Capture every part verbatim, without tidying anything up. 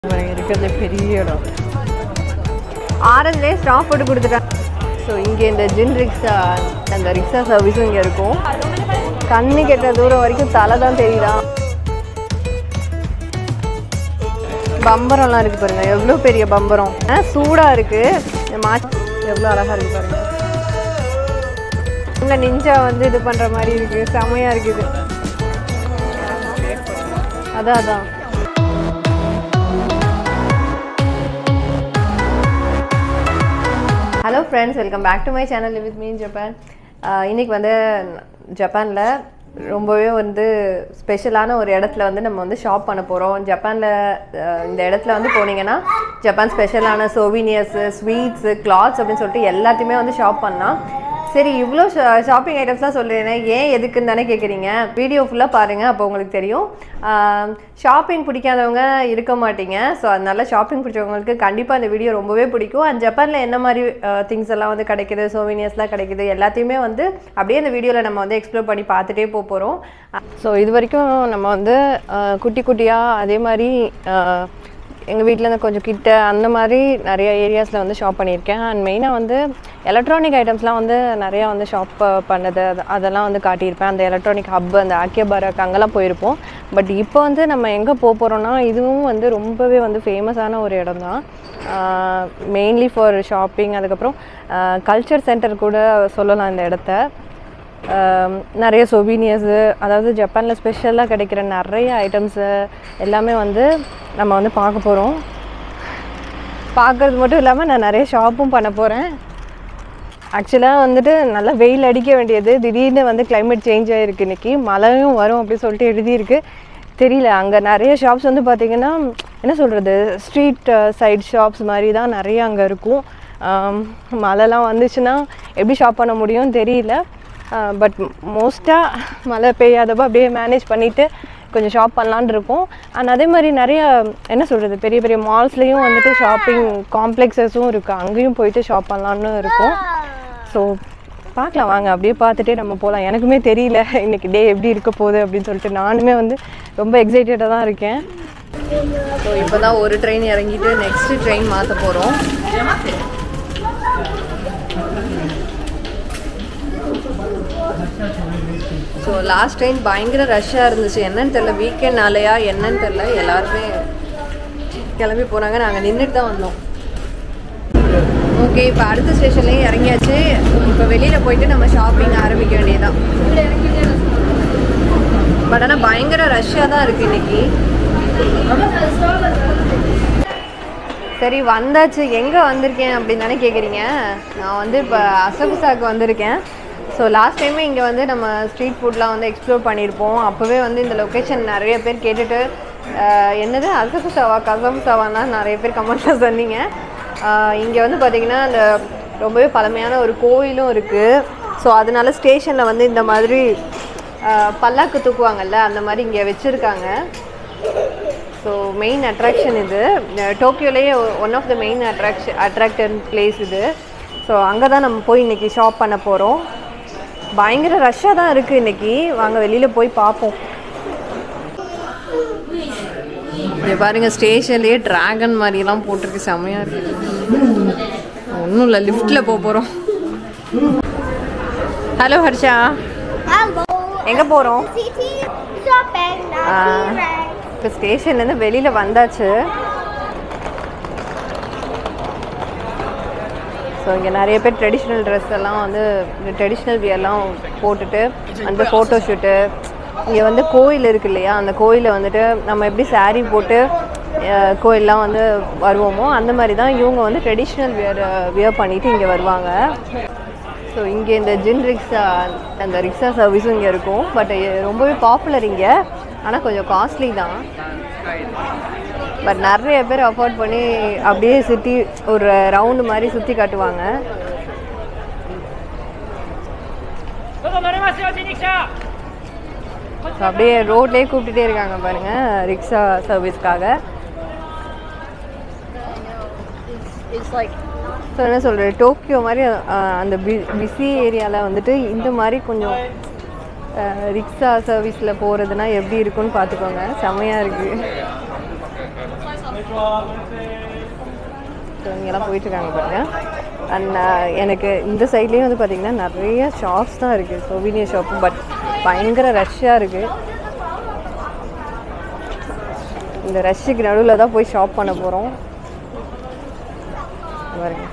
இருக்கிறது பெரிய இடம். ஆரஞ்சிலே ஸ்டாப் போட்டு கொடுத்துட்டேன். ஸோ இங்கே இந்த ஜின் ரிக்ஷா அந்த ரிக்ஷா சர்வீஸும் இங்கே இருக்கும். கண்ணு கெட்ட தூரம் வரைக்கும் தலை தான் தெரியுதா. பம்பரம்லாம் இருக்குது பாருங்கள், எவ்வளோ பெரிய பம்பரம். சூடாக இருக்குது. மாற்றி எவ்வளோ அழகாக இருக்குது பாருங்கள். இங்கே நிஞ்சா வந்து இது பண்ணுற மாதிரி இருக்குது, செமையாக இருக்குது. அதான் அதான் hello friends, welcome back to my channel live with me in Japan. இன்றைக்கி வந்து ஜப்பானில் ரொம்பவே வந்து ஸ்பெஷலான ஒரு இடத்துல வந்து நம்ம வந்து ஷாப் பண்ண போகிறோம். ஜப்பானில் இந்த இடத்துல வந்து போனீங்கன்னா ஜப்பான் ஸ்பெஷலான சோவினியர்ஸு, ஸ்வீட்ஸு, கிளாத்ஸ் அப்படின்னு சொல்லிட்டு எல்லாத்தையுமே வந்து ஷாப் பண்ணலாம். சரி, இவ்வளோ ஷா ஷாப்பிங் ஐட்டம்ஸ்லாம் சொல்கிறேனே, ஏன் எதுக்குன்னு தானே கேட்குறீங்க. வீடியோ ஃபுல்லாக பாருங்கள், அப்போ உங்களுக்கு தெரியும். ஷாப்பிங் பிடிக்காதவங்க இருக்க மாட்டீங்க. ஸோ அதனால் ஷாப்பிங் பிடிச்சவங்களுக்கு கண்டிப்பாக இந்த வீடியோ ரொம்பவே பிடிக்கும். அண்ட் ஜப்பானில் என்ன மாதிரி திங்ஸ் எல்லாம் வந்து கிடைக்கிது, சோவினியர்ஸ்லாம் கிடைக்கிது, எல்லாத்தையுமே வந்து அப்படியே இந்த வீடியோவில் நம்ம வந்து எக்ஸ்ப்ளோர் பண்ணி பார்த்துட்டே போக போகிறோம். ஸோ இது வரைக்கும் நம்ம வந்து குட்டி குட்டியாக அதே மாதிரி எங்கள் வீட்டிலேருந்து கொஞ்சம் கிட்ட அந்த மாதிரி நிறைய ஏரியாஸில் வந்து ஷாப் பண்ணியிருக்கேன். அண்ட் மெயினாக வந்து எலக்ட்ரானிக் ஐட்டம்ஸ்லாம் வந்து நிறையா வந்து ஷாப் பண்ணது அதெல்லாம் வந்து காட்டியிருப்பேன். அந்த எலக்ட்ரானிக் ஹப், அந்த ஆக்கியபாரக் அங்கெல்லாம் போயிருப்போம். பட் இப்போ வந்து நம்ம எங்கே போக போகிறோன்னா, இதுவும் வந்து ரொம்பவே வந்து ஃபேமஸான ஒரு இடம் தான். Mainly for shopping. அதுக்கப்புறம் கல்ச்சர் சென்டர் கூட சொல்லலாம் இந்த இடத்த. நிறைய சொவீனியர்ஸு, அதாவது ஜப்பானில் ஸ்பெஷலாக கிடைக்கிற நிறைய ஐட்டம்ஸு எல்லாமே வந்து நம்ம வந்து பார்க்க போகிறோம். பார்க்குறது மட்டும் இல்லாமல் நான் நிறைய ஷாப்பும் பண்ண போகிறேன். ஆக்சுவலாக வந்துட்டு நல்லா வெயில் அடிக்க வேண்டியது, திடீர்னு வந்து கிளைமேட் சேஞ்ச் ஆகிருக்கு. இன்றைக்கி மழையும் வரும் அப்படின்னு சொல்லிட்டு எழுதியிருக்கு. தெரியல. அங்கே நிறைய ஷாப்ஸ் வந்து பார்த்திங்கன்னா என்ன சொல்கிறது, ஸ்ட்ரீட் சைட் ஷாப்ஸ் மாதிரி தான் நிறைய அங்கே இருக்கும். மழைலாம் வந்துச்சுன்னா எப்படி ஷாப் பண்ண முடியும்னு தெரியல. பட் மோஸ்ட்டாக மழை பெய்யாதப்போ அப்படியே மேனேஜ் பண்ணிவிட்டு கொஞ்சம் ஷாப் பண்ணலான்னு இருக்கும். அண்ட் அதே மாதிரி நிறைய என்ன சொல்கிறது, பெரிய பெரிய மால்ஸ்லேயும் வந்துட்டு ஷாப்பிங் காம்ப்ளெக்ஸஸும் இருக்குது. அங்கேயும் போயிட்டு ஷாப் பண்ணலான்னு இருக்கும். ஸோ பார்க்கலாம் வாங்க, அப்படியே பார்த்துட்டே நம்ம போகலாம். எனக்குமே தெரியல இன்றைக்கி டே எப்படி இருக்க போகுது அப்படின்னு சொல்லிட்டு. நானுமே வந்து ரொம்ப எக்ஸைட்டடாக தான் இருக்கேன். ஸோ இப்போ தான் ஒரு ட்ரெயின் இறங்கிட்டு நெக்ஸ்ட்டு ட்ரெயின் மாற்ற போகிறோம். ஸோ லாஸ்ட் ட்ரெயின் பயங்கர ரஷ்ஷாக இருந்துச்சு. என்னன்னு தெரில, வீக்கெண்ட்னாலையா என்னன்னு தெரில, எல்லாருமே கிளம்பி போனாங்க. நாங்கள் நின்றுட்டு தான் வந்தோம். ஓகே, இப்போ அடுத்த ஸ்டேஷன்லேயே இறங்கியாச்சு. இப்போ வெளியில் போயிட்டு நம்ம ஷாப்பிங் ஆரம்பிக்க வேண்டியதுதான். பட் ஆனால் பயங்கர ரஷ்ஷாக தான் இருக்குது இன்றைக்கி. சரி, வந்தாச்சு. எங்கே வந்திருக்கேன் அப்படின்னு தானே கேட்குறீங்க. நான் வந்து இப்போ அசகுசாவுக்கு வந்திருக்கேன். ஸோ லாஸ்ட் டைமே இங்கே வந்து நம்ம ஸ்ட்ரீட் ஃபுட்லாம் வந்து எக்ஸ்ப்ளோர் பண்ணியிருப்போம். அப்போவே வந்து இந்த லொக்கேஷன் நிறைய பேர் கேட்டுட்டு என்னது அசகுசாவா கசகுசாவானா நிறைய பேர் கமெண்ட்டில் சொன்னீங்க. இங்கே வந்து பார்த்திங்கன்னா அந்த ரொம்பவே பழமையான ஒரு கோயிலும் இருக்குது. ஸோ அதனால ஸ்டேஷனில் வந்து இந்த மாதிரி பல்லாக்கு தூக்குவாங்கல்ல, அந்த மாதிரி இங்கே வச்சுருக்காங்க. ஸோ மெயின் அட்ராக்ஷன் இது. டோக்கியோலேயே one of the main attraction attraction place இது. ஸோ அங்கே தான் நம்ம போய் இன்றைக்கி ஷாப் பண்ண போகிறோம். பயங்கர ரஷ்ஷாக தான் இருக்குது இன்றைக்கி. வாங்க வெளியில் போய் பார்ப்போம். இங்கே பாருங்கள், ஸ்டேஷன்லேயே ட்ராகன் மாதிரிலாம் போட்டிருக்கு, செம்மையாக இருக்குது. ஒன்றும் இல்லை, லிஃப்ட்டில் போக போகிறோம். ஹலோ ஹர்ஷா, எங்கே போகிறோம்? இப்போ ஸ்டேஷன்லேருந்து வெளியில் வந்தாச்சு. ஸோ இங்கே நிறைய பேர் ட்ரெடிஷ்னல் ட்ரெஸ் எல்லாம் வந்து ட்ரெடிஷ்னல் வியர்லாம் போட்டுட்டு அந்த ஃபோட்டோ ஷூட்டு. இங்கே வந்து கோயில் இருக்கு இல்லையா, அந்த கோயிலில் வந்துட்டு நம்ம எப்படி சாரீ போட்டு கோயிலெலாம் வந்து வருவோமோ அந்த மாதிரி தான் இவங்க வந்து ட்ரெடிஷ்னல் வியர் வியர் பண்ணிவிட்டு இங்கே வருவாங்க. ஸோ இங்கே இந்த ஜின் ரிக்ஷா அந்த ரிக்ஷா சர்வீஸும் இங்கே இருக்கும். பட் ரொம்பவே பாப்புலர் இங்கே, ஆனால் கொஞ்சம் காஸ்ட்லி தான். பட் நிறைய பேர் அஃபோர்ட் பண்ணி அப்படியே சுற்றி ஒரு ரவுண்டு மாதிரி சுற்றி காட்டுவாங்க. அப்படியே ரோட்லேயே கூப்பிட்டுட்டே இருக்காங்க பாருங்கள் ரிக்ஷா சர்வீஸ்க்காக. ஸோ என்ன சொல்கிறது, டோக்கியோ மாதிரி அந்த பி பிஸி ஏரியாவில் வந்துட்டு இந்த மாதிரி கொஞ்சம் ரிக்ஷா சர்வீஸில் போகிறதுனா எப்படி இருக்குன்னு பார்த்துக்கோங்க. செம்மையாக இருக்குது. ஸோ இங்கெல்லாம் போயிட்டுருக்காங்க பாருங்கள். அண்ட் எனக்கு இந்த சைட்லேயும் வந்து பார்த்திங்கன்னா நிறைய ஷாப்ஸ் தான் இருக்குது, சோவினியர் ஷாப்பு. பட் பயங்கர ரஷ்ஷாக இருக்குது. இந்த ரஷ்ஷுக்கு நடுவில் தான் போய் ஷாப் பண்ண போகிறோம். பாருங்க,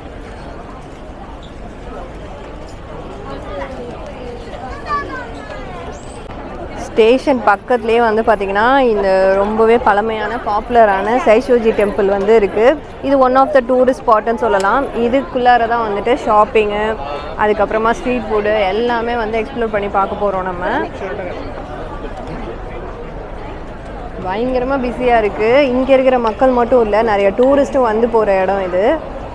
ஸ்டேஷன் பக்கத்துலேயே வந்து பார்த்திங்கன்னா இந்த ரொம்பவே பழமையான பாப்புலரான சைசோஜி டெம்பிள் வந்து இருக்குது. இது ஒன் ஆஃப் த டூரிஸ்ட் ஸ்பாட்டுன்னு சொல்லலாம். இதுக்குள்ளார தான் வந்துட்டு ஷாப்பிங்கு, அதுக்கப்புறமா ஸ்ட்ரீட் ஃபுட்டு எல்லாமே வந்து எக்ஸ்ப்ளோர் பண்ணி பார்க்க போகிறோம். நம்ம பயங்கரமாக பிஸியாக இருக்குது. இங்கே இருக்கிற மக்கள் மட்டும் இல்லை, நிறைய டூரிஸ்ட்டும் வந்து போகிற இடம் இது.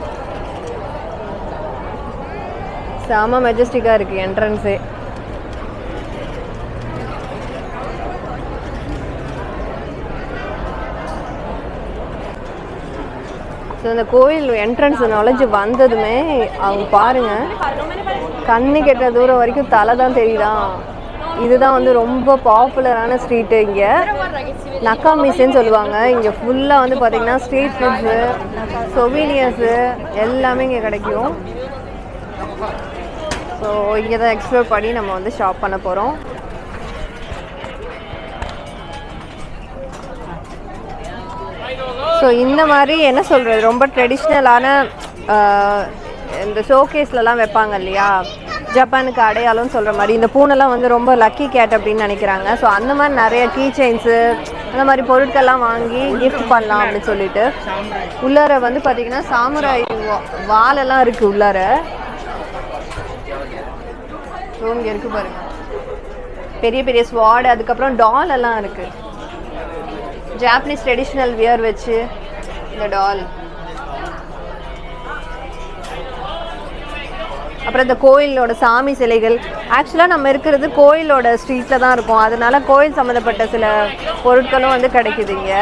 செம மெஜஸ்டிக்காக இருக்குது என்ட்ரன்ஸே. ஸோ இந்த கோயில் என்ட்ரன்ஸ் நாலேஜ் வந்ததுமே அவங்க பாருங்கள், கண்ணு கெட்ட தூரம் வரைக்கும் தலை தான் தெரியுதான். இதுதான் வந்து ரொம்ப பாப்புலரான ஸ்ட்ரீட்டு. இங்கே நக்காமிஸ்ன்னு சொல்லுவாங்க. இங்கே ஃபுல்லாக வந்து பார்த்திங்கன்னா ஸ்ட்ரீட் ஃபுட்ஸு, சொவீனியர்ஸு எல்லாமே இங்கே கிடைக்கும். ஸோ இங்கே தான் எக்ஸ்ப்ளோர் பண்ணி நம்ம வந்து ஷாப் பண்ண போகிறோம். ஸோ இந்த மாதிரி என்ன சொல்கிறது, ரொம்ப ட்ரெடிஷ்னலான இந்த ஷோகேஸ்லலாம் வைப்பாங்க இல்லையா, ஜப்பானுக்கு அடையாளம்னு சொல்கிற மாதிரி. இந்த பூனெல்லாம் வந்து ரொம்ப லக்கி கேட் அப்படின்னு நினைக்கிறாங்க. ஸோ அந்த மாதிரி நிறைய கீ செயின்ஸு அந்த மாதிரி பொருட்கள்லாம் வாங்கி கிஃப்ட் பண்ணலாம் அப்படின்னு சொல்லிட்டு. உள்ளார வந்து பார்த்திங்கன்னா சாமுராய் வாலெல்லாம் இருக்குது உள்ளார. ஸோ இங்கே இருக்குது பாருங்க, பெரிய பெரிய ஸ்வாட், அதுக்கப்புறம் டால் எல்லாம் இருக்குது. ஜாப்பனீஸ் ட்ரெடிஷ்னல் வியர் வச்சு இந்த டால். அப்புறம் இந்த கோயிலோட சாமி சிலைகள். ஆக்சுவலாக நம்ம இருக்கிறது கோயிலோட ஸ்ட்ரீட்டில் தான் இருக்கும், அதனால கோயில் சம்மந்தப்பட்ட சில பொருட்களும் வந்து கிடைக்குது இங்கே.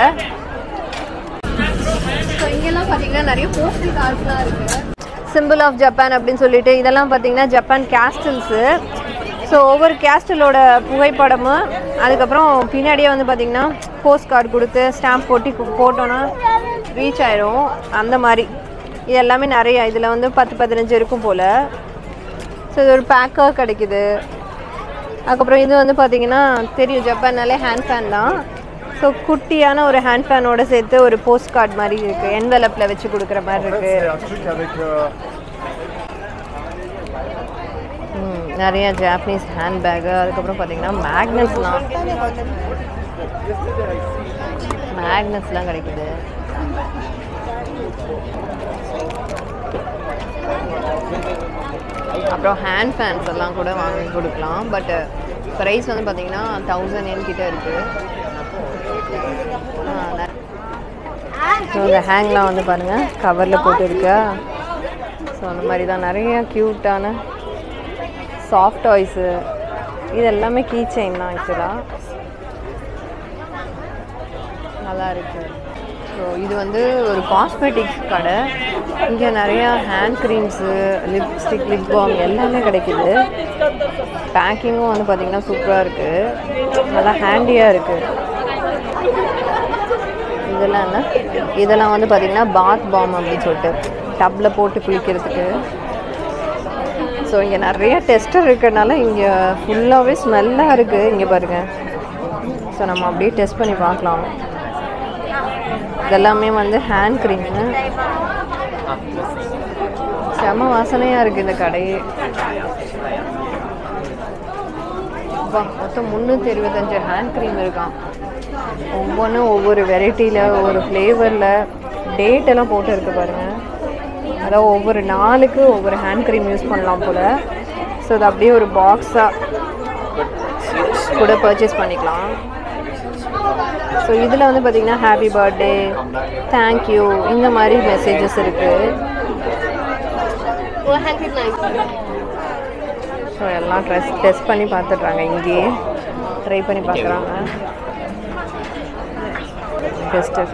ஸோ இங்கெல்லாம் பார்த்தீங்கன்னா நிறைய போஸ்டல் கார்ட்ஸ்லாம் இருக்குது, சிம்பிள் ஆஃப் ஜப்பான் அப்படின்னு சொல்லிட்டு. இதெல்லாம் பார்த்தீங்கன்னா ஜப்பான் கேஸ்டில்ஸு. ஸோ ஒவ்வொரு கேஸ்டிலோட புகைப்படமும், அதுக்கப்புறம் பின்னாடியே வந்து பார்த்திங்கன்னா போஸ்ட் கார்டு கொடுத்து ஸ்டாம்ப் போட்டி போட்டோன்னா ரீச் ஆயிரும். அந்த மாதிரி இது எல்லாமே நிறையா, இதில் வந்து பத்து பதினஞ்சு இருக்கும் போல். ஸோ இது ஒரு பேக்காக கிடைக்குது. அதுக்கப்புறம் இது வந்து பார்த்திங்கன்னா தெரியும், ஜப்பான்னாலே ஹேண்ட் ஃபேன் தான். ஸோ குட்டியான ஒரு ஹேண்ட் ஃபேனோட சேர்த்து ஒரு போஸ்ட் கார்டு மாதிரி இருக்குது, என்வெலப்பில் வச்சு கொடுக்குற மாதிரி இருக்குது. நிறைய ஜாப்பனீஸ் ஹேண்ட் பேக்கு, அதுக்கப்புறம் பார்த்திங்கன்னா மேக்னட்ஸ்லாம் மேக்னட்ஸ்லாம் கிடைக்குது. அப்புறம் ஹேண்ட் ஃபேன்ஸ் எல்லாம் கூட வாங்கி கொடுக்கலாம். பட் ப்ரைஸ் வந்து பார்த்திங்கன்னா தௌசண்ட் என் கிட்டே இருக்குது. ஸோ இந்த ஹேங்லாம் வந்து பாருங்கள் கவரில் போட்டு இருக்கா. ஸோ அந்த மாதிரி தான் நிறைய க்யூட்டான சாஃப்ட் டாய்ஸு, இது எல்லாமே கீ செயின் தான். ஆக்சுவலாக நல்லா இருக்குது. ஸோ இது வந்து ஒரு காஸ்மெட்டிக்ஸ் கடை. இங்கே நிறையா hand creams, lipstick, lip balm எல்லாமே கிடைக்குது. பேக்கிங்கும் வந்து பார்த்திங்கன்னா சூப்பராக இருக்குது, நல்லா ஹேண்டியாக இருக்குது. இதெல்லாம் என்ன, இதெல்லாம் வந்து பார்த்திங்கன்னா பாத் பாம் அப்படின்னு சொல்லிட்டு டப்பில் போட்டு குளிக்கிறதுக்கு. ஸோ இங்கே நிறைய டெஸ்டர் இருக்கிறதுனால இங்கே ஃபுல்லாகவே ஸ்மெல்லாக இருக்குது. இங்கே பாருங்கள். ஸோ நம்ம அப்படியே டெஸ்ட் பண்ணி பார்க்கலாம். இதெல்லாமே வந்து ஹேண்ட் க்ரீமு, செம வாசனையாக இருக்குது இந்த கடையே. மொத்தம் முந்நூற்றி இருபத்தஞ்சு ஹேண்ட் க்ரீம் இருக்கான். ஒவ்வொன்றும் ஒவ்வொரு வெரைட்டியில், ஒவ்வொரு ஃப்ளேவரில், டேட்டெல்லாம் போட்டு இருக்குது பாருங்கள். அதாவது ஒவ்வொரு நாளுக்கு ஒவ்வொரு ஹேண்ட் க்ரீம் யூஸ் பண்ணலாம் போல். ஸோ அது அப்படியே ஒரு பாக்ஸாக கூட பர்ச்சேஸ் பண்ணிக்கலாம். ஸோ இதில் வந்து பார்த்திங்கன்னா ஹாப்பி பர்த்டே, தேங்க்யூ, இந்த மாதிரி மெசேஜஸ் இருக்குது. ஸோ எல்லாம் ட்ரெஸ் டெஸ்ட் பண்ணி பார்த்துட்றாங்க, இங்கேயே ட்ரை பண்ணி பார்க்குறாங்க. டெஸ்டர்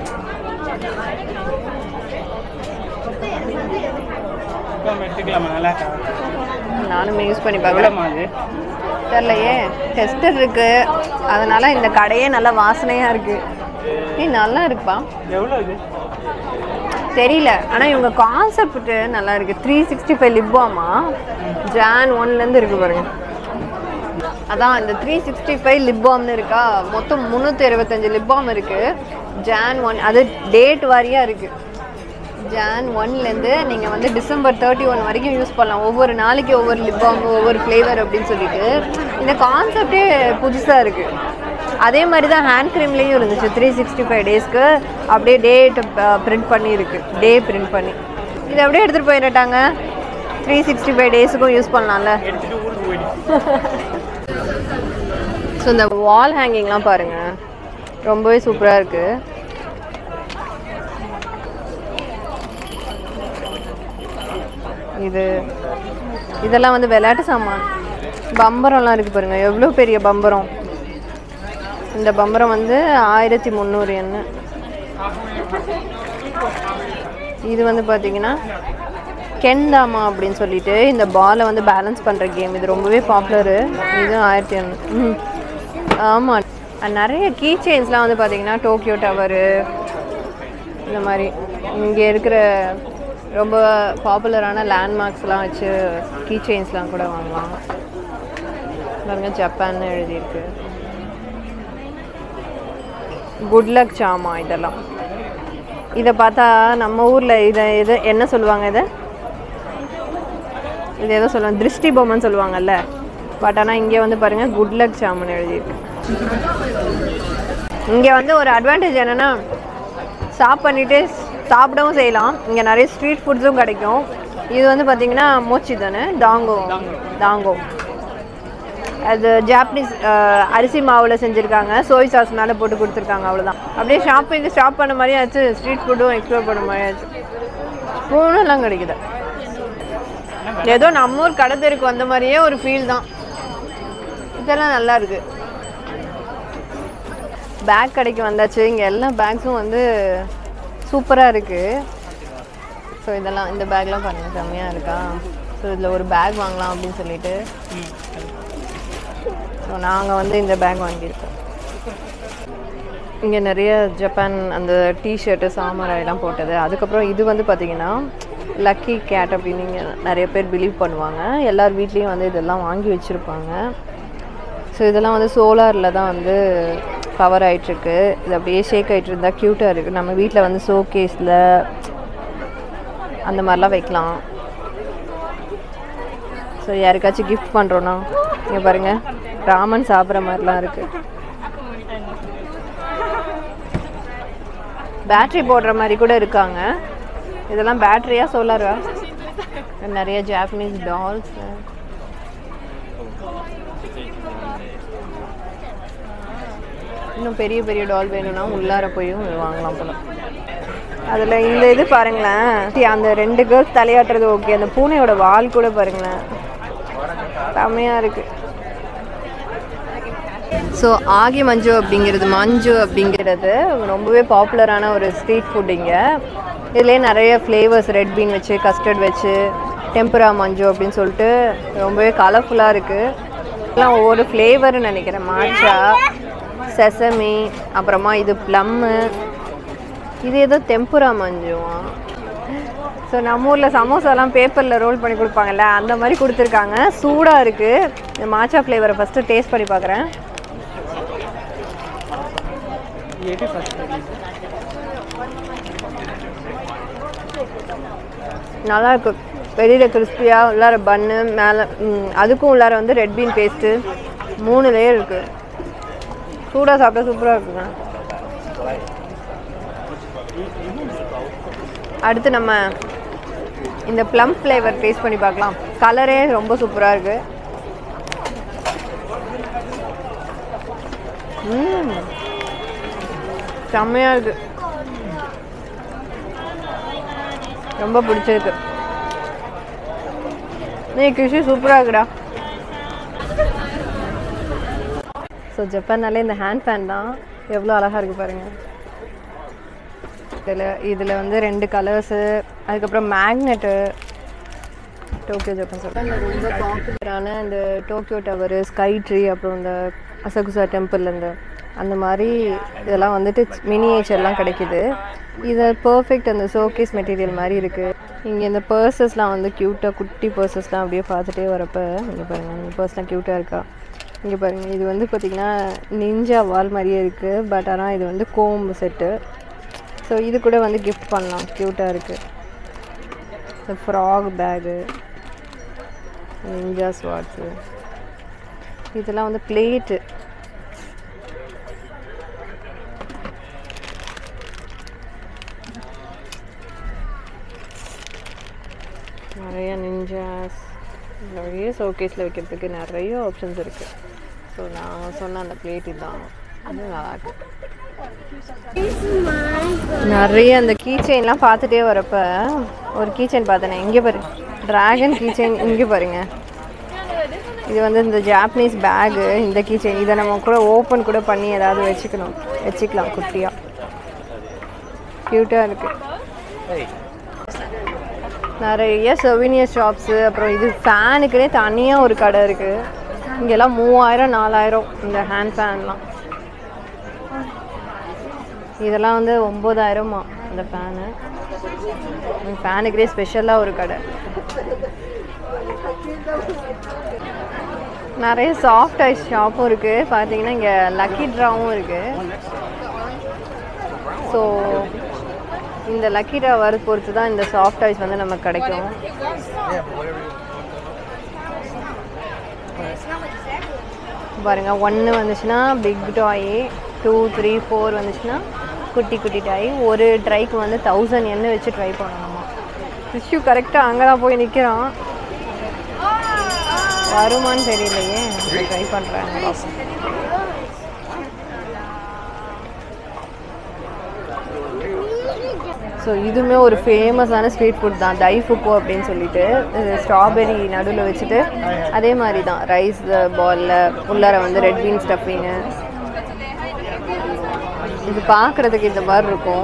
நானும் யூஸ் பண்ணி பார்க்குறேன். தெரியலையே, டெஸ்டர் இருக்குது, அதனால் இந்த கடையே நல்லா வாசனையாக இருக்குது. ஏய் நல்லா இருக்குப்பா. எவ்வளோ இது தெரியல, ஆனால் இவங்க கான்செப்ட் நல்லா இருக்கு. த்ரீ சிக்ஸ்டி ஃபைவ் லிப்பாமா ஜான் ஒன்லேருந்து இருக்கு பாருங்க. அதான் இந்த த்ரீ சிக்ஸ்டி ஃபைவ் லிப்பாம்னு இருக்கா, மொத்தம் முந்நூற்றி அறுபத்தஞ்சு லிப்பாம் இருக்கு. ஜான் ஒன் அது டேட் வாரியாக இருக்கு. ஜான் ஒன்லேருந்து நீங்கள் வந்து டிசம்பர் தேர்ட்டி ஒன் வரைக்கும் யூஸ் பண்ணலாம். ஒவ்வொரு நாளைக்கு ஒவ்வொரு லிப்பாம் ஒவ்வொரு ஃப்ளேவர் அப்படின்னு சொல்லிட்டு இந்த கான்செப்டே புதுசாக இருக்குது. அதே மாதிரி தான் ஹேண்ட் க்ரீம்லேயும் இருந்துச்சு. த்ரீ சிக்ஸ்டி ஃபைவ் டேஸ்க்கு அப்படியே டேட் பிரிண்ட் பண்ணியிருக்கு, டே பிரிண்ட் பண்ணி. இதை அப்படியே எடுத்துகிட்டு போயிட்டாங்க. த்ரீ சிக்ஸ்டி ஃபைவ் டேஸுக்கும் யூஸ் பண்ணலாம்ல. ஸோ இந்த வால் ஹேங்கிங்லாம் பாருங்கள், ரொம்பவே சூப்பராக இருக்குது. இது இதெல்லாம் வந்து விளையாட்டு சாமான். பம்பரம்லாம் இருக்குது பாருங்கள், எவ்வளோ பெரிய பம்பரம். இந்த பம்பரம் வந்து ஆயிரத்தி முந்நூறு என்ன. இது வந்து பார்த்தீங்கன்னா கெண்டாமா அப்படின்னு சொல்லிட்டு இந்த பாலை வந்து பேலன்ஸ் பண்ணுற கேம். இது ரொம்பவே பாப்புலரு. இது ஆயிரத்தி எண்ணூறு. ஆமாம், நிறைய கீ செயின்ஸ்லாம் வந்து பார்த்தீங்கன்னா டோக்கியோ டவரு இந்த மாதிரி இங்கே இருக்கிற ரொம்ப பாப்புலரான லேண்ட்மார்க்ஸ்லாம் வச்சு கீ செயின்ஸ்லாம் கூட வாங்கலாம். பாருங்க, ஜப்பான்னு எழுதியிருக்கு. குட் லக் சாமா இதெல்லாம். இதை பார்த்தா நம்ம ஊரில் இதை இது என்ன சொல்லுவாங்க, இதை இது எதோ சொல்லுவாங்க, திருஷ்டி பொம்மைன்னு சொல்லுவாங்கல்ல. பட் ஆனால் இங்கே வந்து பாருங்கள் குட் லக் சாமான்னு எழுதியிருக்கு. இங்கே வந்து ஒரு அட்வான்டேஜ் என்னென்னா ஸ்டாப் பண்ணிவிட்டு சாப்பிடவும் செய்யலாம். இங்கே நிறைய ஸ்ட்ரீட் ஃபுட்ஸும் கிடைக்கும். இது வந்து பார்த்திங்கன்னா மோச்சி தானே, டாங்கோ டாங்கோ அது ஜாப்பனீஸ் அரிசி மாவில் செஞ்சுருக்காங்க. சோய் சாஸ் மேலே போட்டு கொடுத்துருக்காங்க, அவ்வளோதான். அப்படியே ஷாப்பிங்கு ஸ்டாப் பண்ண மாதிரி ஆச்சு, ஸ்ட்ரீட் ஃபுட்டும் எக்ஸ்ப்ளோர் பண்ண மாதிரி ஆச்சு. ஸ்பூனெல்லாம் கிடைக்குது. ஏதோ நம்ம ஊர் கடை தெருக்கு வந்த மாதிரியே ஒரு ஃபீல் தான். இதெல்லாம் நல்லா இருக்குது. பேக் கடைக்கு வந்தாச்சு. இங்கே எல்லா பேக்ஸும் வந்து சூப்பராக இருக்குது. ஸோ இதெல்லாம் இந்த பேக்லாம் பாருங்கள், செம்மையாக இருக்கா. ஸோ இதில் ஒரு பேக் வாங்கலாம் அப்படின்னு சொல்லிட்டு ஸோ நாங்கள் வந்து இந்த பேக் வாங்கியிருக்கோம். இங்கே நிறைய ஜப்பான் அந்த டிஷர்ட்டு சாமராயெல்லாம் போட்டது. அதுக்கப்புறம் இது வந்து பார்த்திங்கன்னா லக்கி கேட் அப்படின்னு இங்கே நிறைய பேர் பிலீவ் பண்ணுவாங்க. எல்லார் வீட்லேயும் வந்து இதெல்லாம் வாங்கி வச்சுருப்பாங்க. ஸோ இதெல்லாம் வந்து சோலாரில் தான் வந்து பவர் ஆகிட்டுருக்கு. இது அப்படியே ஷேக் ஆகிட்டு இருந்தால் க்யூட்டாக இருக்குது. நம்ம வீட்டில் வந்து ஷோகேஸில் அந்த மாதிரிலாம் வைக்கலாம். ஸோ யாருக்காச்சும் கிஃப்ட் பண்ணுறோன்னா இங்கே பாருங்கள், ராமன் சாப்பிட்ற மாதிரிலாம் இருக்குது. பேட்ரி போடுற மாதிரி கூட இருக்காங்க. இதெல்லாம் பேட்ரியா சோலாரா? நிறைய ஜாப்பனீஸ் டால்ஸ். இன்னும் பெரிய பெரிய டால் வேணும்னா உள்ளார போயும் வாங்கலாம் போல. அதில் இந்த இது பாருங்களேன், அந்த ரெண்டு கேர்ள்ஸ் தலையாட்டுறது ஓகே. அந்த பூனையோட வால் கூட பாருங்களேன், செம்மையாக இருக்குது. ஸோ ஆகி மஞ்சு அப்படிங்கிறது மஞ்சு அப்படிங்கிறது ரொம்பவே பாப்புலரான ஒரு ஸ்ட்ரீட் ஃபுட். இங்கே இதுலேயே நிறைய ஃப்ளேவர்ஸ், ரெட் பீன் வச்சு, கஸ்டர்ட் வச்சு, டெம்பரா மஞ்சு அப்படின்னு சொல்லிட்டு ரொம்பவே கலர்ஃபுல்லாக இருக்குது. எல்லாம் ஒவ்வொரு ஃப்ளேவர்னு நினைக்கிறேன். மாச்சா, செசமி, அப்புறமா இது ப்ளம்மு, இது ஏதோ டெம்பரா மஞ்சுவா. ஸோ நம்ம ஊரில் சமோசாலாம் பேப்பரில் ரோல் பண்ணி கொடுப்பாங்கல்ல, அந்த மாதிரி கொடுத்துருக்காங்க. சூடாக இருக்குது. இந்த மாச்சா ஃப்ளேவரை ஃபஸ்ட்டு டேஸ்ட் பண்ணி பார்க்குறேன். நல்லாயிருக்கு. வெளியில் கிறிஸ்பியாக, உள்ளார பன்னு, மேலே அதுக்கும் உள்ளார வந்து ரெட் பீன் பேஸ்ட்டு, மூணு லேயர் இருக்குது. சூடாக சாப்பிட்டா சூப்பராக இருக்குங்க. அடுத்து நம்ம இந்த ப்ளம் ஃப்ளேவர் டேஸ்ட் பண்ணி பார்க்கலாம். கலரே ரொம்ப சூப்பராக இருக்குது. ம் செம்மையாக இருக்குது, ரொம்ப பிடிச்சிருக்கு. நீ கிஷி சூப்பராக இருக்குடா. ஸோ ஜப்பான்னாலே இந்த ஹேண்ட் ஃபேன் தான், எவ்வளோ அழகாக இருக்குது பாருங்கள். இதில் இதில் வந்து ரெண்டு கலர்ஸு, அதுக்கப்புறம் மேக்னெட்டு, டோக்கியோ ஜப்பான் சொல்கிறாங்க. ரொம்ப பாப்புலரான இந்த டோக்கியோ டவரு, ஸ்கை ட்ரீ, அப்புறம் இந்த அசகுசா டெம்பிள், இந்த அந்த மாதிரி இதெல்லாம் வந்துட்டு மினியேச்சர்லாம் கிடைக்குது. இது பர்ஃபெக்ட் அந்த ஷோகேஸ் மெட்டீரியல் மாதிரி இருக்குது. இங்கே இந்த பர்சஸ்லாம் வந்து க்யூட்டாக குட்டி பர்சஸ்லாம் அப்படியே பார்த்துட்டே வரப்போ இங்கே பாருங்கள் இந்த பர்ஸ்லாம் க்யூட்டாக இருக்கா. இங்கே பாருங்கள் இது வந்து பார்த்திங்கன்னா நிஞ்சா வால் மாதிரியே இருக்குது. பட் ஆனால் இது வந்து கோம் செட்டு. ஸோ இது கூட வந்து கிஃப்ட் பண்ணலாம், க்யூட்டாக இருக்குது. So frog bag, ninja swords, இதெல்லாம் வந்து பிளேட்டு. நிறைய நிஞ்சாஸ், நிறைய ஷோகேஸில் வைக்கிறதுக்கு நிறைய ஆப்ஷன்ஸ் இருக்குது. ஸோ நான் சொன்ன அந்த பிளேட் இதுதான், அது நல்லாயிருக்கு. நிறைய அந்த கீ செயின்லாம் பார்த்துட்டே வரப்போ ஒரு கீ செயின் பார்த்தேனே, இங்கே பாரு ட்ராகன் கீ செயின். இங்கே பாருங்கள் இது வந்து இந்த ஜாப்பனீஸ் பேகு. இந்த கீ செயின் இதை நம்ம கூட ஓப்பன் கூட பண்ணி ஏதாவது வச்சுக்கணும் வச்சுக்கலாம் குட்டியாக, க்யூட்டாக இருக்குது. நிறைய சொவினியர் ஷாப்ஸு. அப்புறம் இது ஃபேனுக்குனே தனியாக ஒரு கடை இருக்குது. இங்கெல்லாம் மூவாயிரம் நாலாயிரம் இந்த ஹேண்ட் ஃபேன்லாம். இதெல்லாம் வந்து ஒம்பதாயிரமா இந்த ஃபேனு. ஃபேனுக்குனே ஸ்பெஷலாக ஒரு கடை. நிறைய சாஃப்ட் ஐஸ் ஷாப்பும் இருக்குது. பார்த்தீங்கன்னா இங்கே லக்கி ட்ராவும் இருக்குது. ஸோ இந்த லக்கி ட்ரா வர பொறுத்து தான் இந்த சாஃப்ட் ஐஸ் வந்து நமக்கு கிடைக்கும். பாருங்கள் ஒன்று வந்துச்சுன்னா big toy, two three four வந்துச்சுன்னா குட்டி குட்டி டாய். ஒரு ட்ரைக்கு வந்து தௌசண்ட் எண்ணெய் வச்சு ட்ரை பண்ணணுமா. இஷ்யூ கரெக்டாக அங்கே தான் போய் நிற்கிறான். வருமானு தெரியலையே, ட்ரை பண்ணுறாங்க. ஸோ இதுவுமே ஒரு ஃபேமஸான ஸ்ட்ரீட் ஃபுட் தான், டைஃபுக்கோ அப்படின்னு சொல்லிட்டு. இது ஸ்ட்ராபெரி நடுவில் வச்சுட்டு அதே மாதிரி தான் ரைஸ் பாலில் உள்ளார வந்து ரெட் பீன் ஸ்டஃபிங்கு. இது பார்க்குறதுக்கு இந்த மாதிரி இருக்கும்.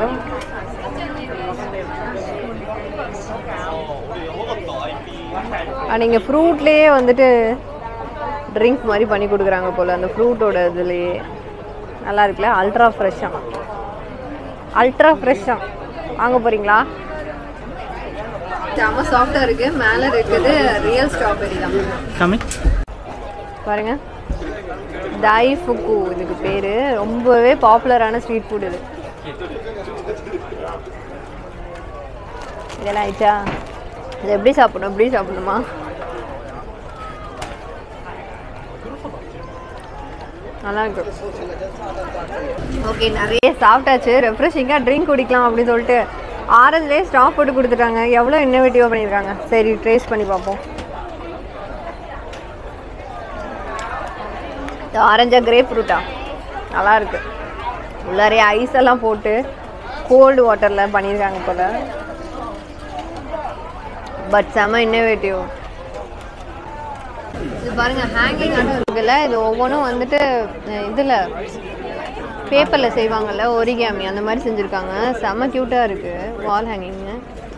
நீங்கள் ஃப்ரூட்லேயே வந்துட்டு ட்ரிங்க் மாதிரி பண்ணி கொடுக்குறாங்க போல், அந்த ஃப்ரூட்டோட இதுலேயே. நல்லா இருக்குல்ல, அல்ட்ரா ஃப்ரெஷ்ஷாக அல்ட்ரா ஃப்ரெஷ்ஷாக வாங்க போகிறீங்களா? செம்ம சாஃப்டாக இருக்குது. மேலே இருக்குது ரியல் ஸ்ட்ராபெரி தான். பாருங்க டைஃபுக்கு இதுக்கு பேர். ரொம்பவே பாப்புலரான ஸ்ட்ரீட் ஃபுட் இது. இதெல்லாம் ஆயிடுச்சா? இது எப்படி சாப்பிடணும்? எப்படி சாப்பிடணுமா? நல்லா இருக்கு. ஓகே, நிறைய சாப்பிட்டாச்சு. ரெஃப்ரெஷிங்காக ட்ரிங்க் குடிக்கலாம் அப்படின்னு சொல்லிட்டு ஆரஞ்சுலேயே ஸ்டாப் போட்டு கொடுத்துட்டாங்க. எவ்வளோ இன்னோவேட்டிவாக பண்ணியிருக்காங்க. சரி டேஸ்ட் பண்ணி பார்ப்போம். ஆரஞ்சா கிரேப் ஃப்ரூட்டா? நல்லா இருக்கு. உள்ளாரே ஐஸ் எல்லாம் போட்டு கோல்டு வாட்டரில் பண்ணியிருக்காங்க போல. பட் செம இன்னோவேட்டிவ். இது பாருங்க ஹேங்கிங் ஆட்டும் இருக்குல்ல. இது ஒவ்வொன்றும் வந்துட்டு இதில் பேப்பரில் செய்வாங்கள்ல, ஒரிகாமி அந்த மாதிரி செஞ்சுருக்காங்க. செம்ம க்யூட்டாக இருக்குது. வால் ஹேங்கிங்கு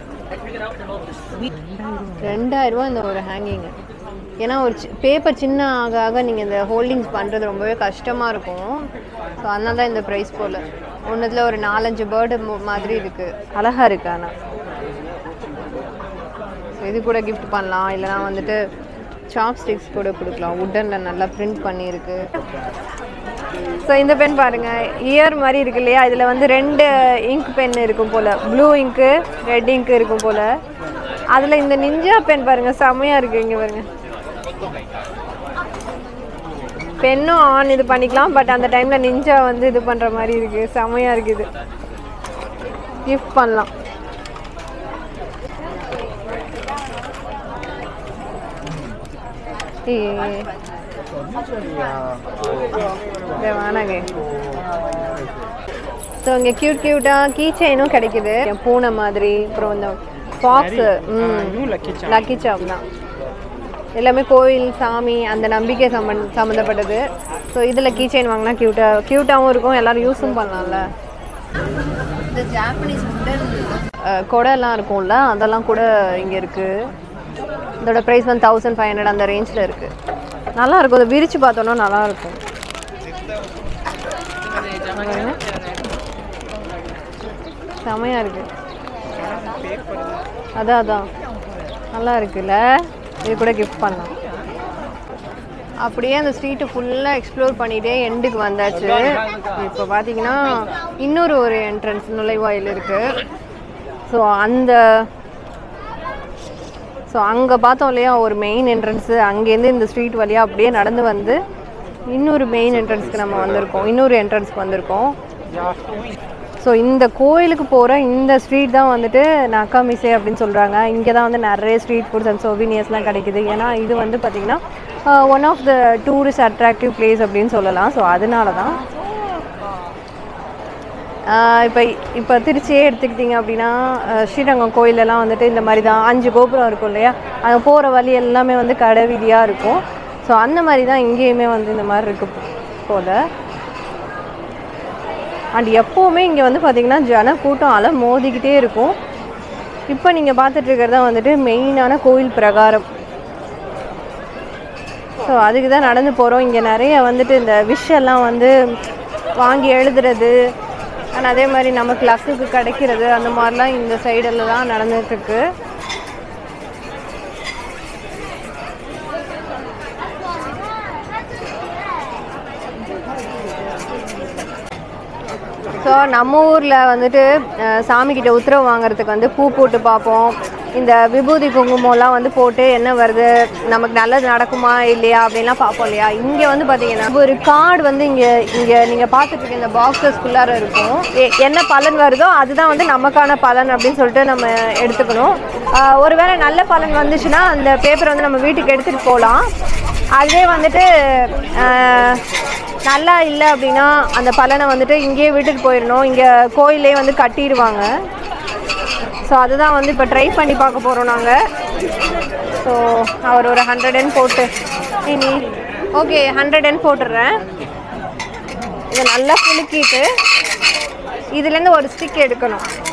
ரெண்டாயிரரூவா இந்த ஒரு ஹேங்கிங்கு. ஏன்னா ஒரு பேப்பர் சின்ன ஆக ஆக நீங்கள் இந்த ஹோல்டிங்ஸ் பண்ணுறது ரொம்பவே கஷ்டமாக இருக்கும். ஸோ அதனால தான் இந்த ப்ரைஸ் போல். ஒன்றுத்தில் ஒரு நாலஞ்சு பேர்டு மாதிரி இருக்குது. அழகாக இருக்குது. ஆனால் இது கூட கிஃப்ட் பண்ணலாம். இல்லைனா வந்துட்டு சாப்ஸ்டிக்ஸ் கூட கொடுக்கலாம். உட்டனில் நல்லா பிரிண்ட் பண்ணியிருக்கு. ஸோ இந்த பென் பாருங்கள், இயர் மாதிரி இருக்கு இல்லையா? இதில் வந்து ரெண்டு இங்க் பென் இருக்கும் போல், ப்ளூ இங்க்கு ரெட் இங்க்கு இருக்கும் போல். அதில் இந்த நிஞ்சா பென் பாருங்கள், செம்மையாக இருக்குது. இங்கே பாருங்கள், பென்னும் ஆன் இது பண்ணிக்கலாம். பட் அந்த டைமில் நிஞ்சா வந்து இது பண்ணுற மாதிரி இருக்குது. செம்மையாக இருக்குது. கிஃப்ட் பண்ணலாம். வேணாங்க. ஸோ இங்கே க்யூட் க்யூட்டாக கீ செயினும் கிடைக்குது, பூனை மாதிரி. அப்புறம் இந்த ஃபாக்ஸு, ம் லக்கி சாப் தான். எல்லாமே கோயில் சாமி அந்த நம்பிக்கை சம்பந்த சம்மந்தப்பட்டது. ஸோ இதில் கீ செயின் வாங்கினா க்யூட்டாக க்யூட்டாகவும் இருக்கும், எல்லோரும் யூஸும் பண்ணலாம்ல. இந்த ஜாப்பனீஸ் கொடைலாம் இருக்கும்ல, அதெல்லாம் கூட இங்கே இருக்குது. இதோட ப்ரைஸ் வந்து தௌசண்ட் ஃபைவ் ஹண்ட்ரட் அந்த ரேஞ்சில் இருக்குது. நல்லாயிருக்கும். அதை விரித்து பார்த்தோன்னா நல்லாயிருக்கும். செமையாக இருக்குது. அதான் அதான் நல்லா இருக்குல்ல. இது கூட கிஃப்ட் பண்ணலாம். அப்படியே அந்த ஸ்ட்ரீட்டு ஃபுல்லாக எக்ஸ்ப்ளோர் பண்ணிகிட்டே எண்டுக்கு வந்தாச்சு. இப்போ பார்த்தீங்கன்னா இன்னொரு ஒரு என்ட்ரன்ஸ் நுழைவாயில் இருக்குது. ஸோ அந்த ஸோ அங்கே பார்த்தோம் இல்லையா ஒரு மெயின் என்ட்ரன்ஸு. அங்கேருந்து இந்த ஸ்ட்ரீட் வழியாக அப்படியே நடந்து வந்து இன்னொரு மெயின் என்ட்ரன்ஸ்க்கு நம்ம வந்திருக்கோம். இன்னொரு என்ட்ரன்ஸ்க்கு வந்திருக்கோம். ஸோ இந்த கோயிலுக்கு போகிற இந்த ஸ்ட்ரீட் தான் வந்துட்டு நக்காமிசே அப்படின்னு சொல்கிறாங்க. இங்கே தான் வந்து நிறைய ஸ்ட்ரீட் ஃபுட்ஸ் அண்ட் சோவினியர்ஸ்லாம் கிடைக்குது. ஏன்னா இது வந்து பார்த்திங்கன்னா one of the tourist attractive place அப்படின்னு சொல்லலாம். ஸோ அதனால தான் இப்போ இப்போ திருச்சியே எடுத்துக்கிட்டிங்க அப்படின்னா ஸ்ரீரங்கம் கோயிலெல்லாம் வந்துட்டு இந்த மாதிரி தான் அஞ்சு கோபுரம் இருக்கும் இல்லையா, அது போகிற வழி எல்லாமே வந்து கடை வீதியாக இருக்கும். ஸோ அந்த மாதிரி தான் இங்கேயுமே வந்து இந்த மாதிரி இருக்கு போல். அண்ட் எப்போவுமே இங்கே வந்து பார்த்திங்கன்னா ஜன கூட்டம் அலை மோதிக்கிட்டே இருக்கும். இப்போ நீங்கள் பார்த்துட்ருக்கிறது தான் வந்துட்டு மெயினான கோயில் பிரகாரம். ஸோ அதுக்கு தான் நடந்து போகிறோம். இங்கே நிறைய வந்துட்டு இந்த விஷயெல்லாம் வந்து வாங்கி எழுதுறது அண்ட் அதே மாதிரி நமக்கு லக்குக்கு கிடைக்கிறது அந்த மாதிரிலாம் இந்த சைடில் தான் நடந்துகிட்ருக்கு. ஸோ நம்ம ஊரில் வந்துட்டு சாமிக்கிட்ட உத்தரவு வாங்குறதுக்கு வந்து பூ போட்டு பார்ப்போம். இந்த விபூதி குங்குமம்லாம் வந்து போட்டு என்ன வருது, நமக்கு நல்லது நடக்குமா இல்லையா அப்படின்லாம் பார்ப்போம் இல்லையா. இங்கே வந்து பார்த்தீங்கன்னா ஒரு கார்டு வந்து இங்கே இங்கே நீங்கள் பார்த்துட்ருக்க இந்த பாக்ஸஸ்குள்ளார இருக்கும். என்ன பலன் வருதோ அதுதான் வந்து நமக்கான பலன் அப்படின்னு சொல்லிட்டு நம்ம எடுத்துக்கணும். ஒருவேளை நல்ல பலன் வந்துச்சுன்னா அந்த பேப்பரை வந்து நம்ம வீட்டுக்கு எடுத்துகிட்டு போகலாம். அதே வந்துட்டு நல்லா இல்லை அப்படின்னா அந்த பலனை வந்துட்டு இங்கேயே வீட்டுக்கு போயிடணும். இங்கே கோயிலே வந்து கட்டிடுவாங்க. ஸோ அதுதான் வந்து இப்போ ட்ரை பண்ணி பார்க்க போகிறோம் நாங்கள். ஸோ அவர் ஒரு ஹண்ட்ரட் என் போட்டு இனி ஓகே ஹண்ட்ரட் என் போட்டுடுறேன். இதை நல்லா குலுக்கிட்டு இதுலேருந்து ஒரு ஸ்டிக் எடுக்கணும்.